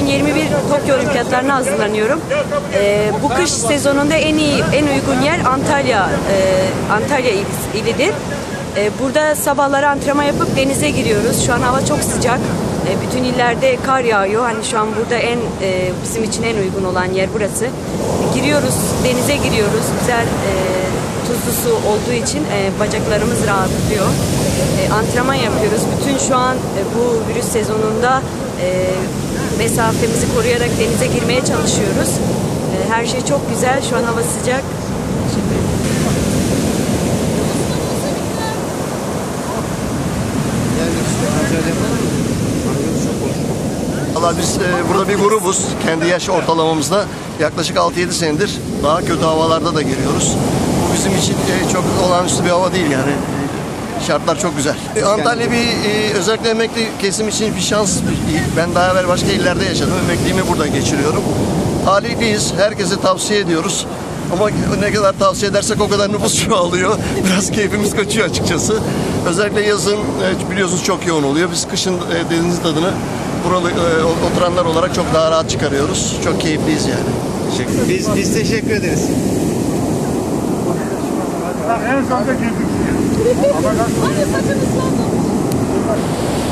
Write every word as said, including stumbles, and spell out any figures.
yirmi bir Tokyo Olimpiyatlarına hazırlanıyorum. E, bu kış sezonunda en iyi, en uygun yer Antalya, e, Antalya il, ilidir. E, burada sabahları antrenman yapıp denize giriyoruz. Şu an hava çok sıcak. E, bütün illerde kar yağıyor. Hani şu an burada en e, bizim için en uygun olan yer burası. E, giriyoruz, denize giriyoruz. Güzel e, tuzlu su olduğu için e, bacaklarımız rahatlıyor. E, antrenman yapıyoruz. Bütün şu an e, bu virüs sezonunda e, mesafemizi koruyarak denize girmeye çalışıyoruz. E, her şey çok güzel. Şu an hava sıcak. Teşekkür ederim. Valla biz e, burada bir grubuz. Kendi yaş ortalamamızda yaklaşık altı yedi senedir daha kötü havalarda da giriyoruz. Bu bizim için e, çok olağanüstü bir hava değil yani. Şartlar çok güzel. E, Antalya bir e, özellikle emekli kesim için bir şans. Ben daha evvel başka illerde yaşadım. Emekliliğimi burada geçiriyorum. Talihliyiz. Herkese tavsiye ediyoruz. Ama ne kadar tavsiye edersek o kadar nüfus çoğalıyor. Biraz keyfimiz kaçıyor açıkçası. Özellikle yazın biliyorsunuz çok yoğun oluyor. Biz kışın denizin tadını buralı oturanlar olarak çok daha rahat çıkarıyoruz. Çok keyifliyiz yani. Teşekkür. Biz biz teşekkür ederiz. En sonunda girdik. Ama nasıl?